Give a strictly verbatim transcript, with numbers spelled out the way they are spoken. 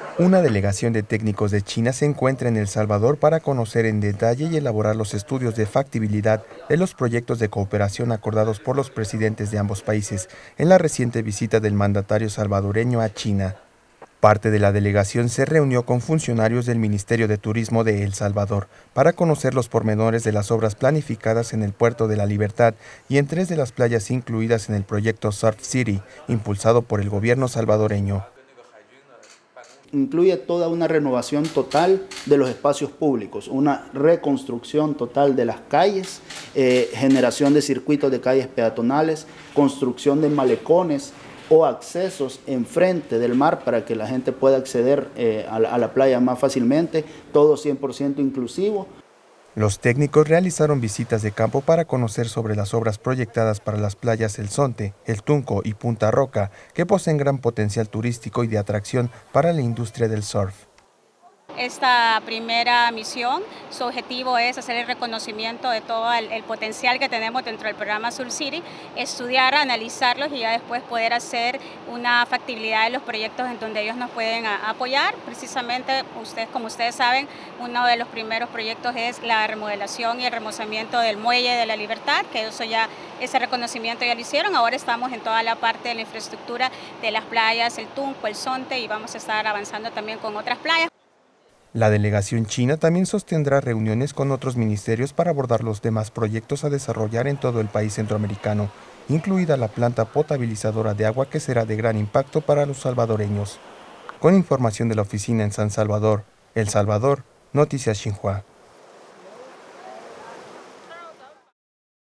Una delegación de técnicos de China se encuentra en El Salvador para conocer en detalle y elaborar los estudios de factibilidad de los proyectos de cooperación acordados por los presidentes de ambos países en la reciente visita del mandatario salvadoreño a China. Parte de la delegación se reunió con funcionarios del Ministerio de Turismo de El Salvador para conocer los pormenores de las obras planificadas en el Puerto de la Libertad y en tres de las playas incluidas en el proyecto Surf City, impulsado por el gobierno salvadoreño. Incluye toda una renovación total de los espacios públicos, una reconstrucción total de las calles, eh, generación de circuitos de calles peatonales, construcción de malecones o accesos enfrente del mar para que la gente pueda acceder eh, a, la, a la playa más fácilmente, todo cien por ciento inclusivo. Los técnicos realizaron visitas de campo para conocer sobre las obras proyectadas para las playas El Zonte, El Tunco y Punta Roca, que poseen gran potencial turístico y de atracción para la industria del surf. Esta primera misión, su objetivo es hacer el reconocimiento de todo el, el potencial que tenemos dentro del programa Surf City, estudiar, analizarlos y ya después poder hacer una factibilidad de los proyectos en donde ellos nos pueden a, apoyar. Precisamente, ustedes, como ustedes saben, uno de los primeros proyectos es la remodelación y el remozamiento del Muelle de la Libertad, que eso ya, ese reconocimiento ya lo hicieron. Ahora estamos en toda la parte de la infraestructura de las playas, El Tunco, El Zonte, y vamos a estar avanzando también con otras playas. La delegación china también sostendrá reuniones con otros ministerios para abordar los demás proyectos a desarrollar en todo el país centroamericano, incluida la planta potabilizadora de agua que será de gran impacto para los salvadoreños. Con información de la oficina en San Salvador, El Salvador, Noticias Xinhua.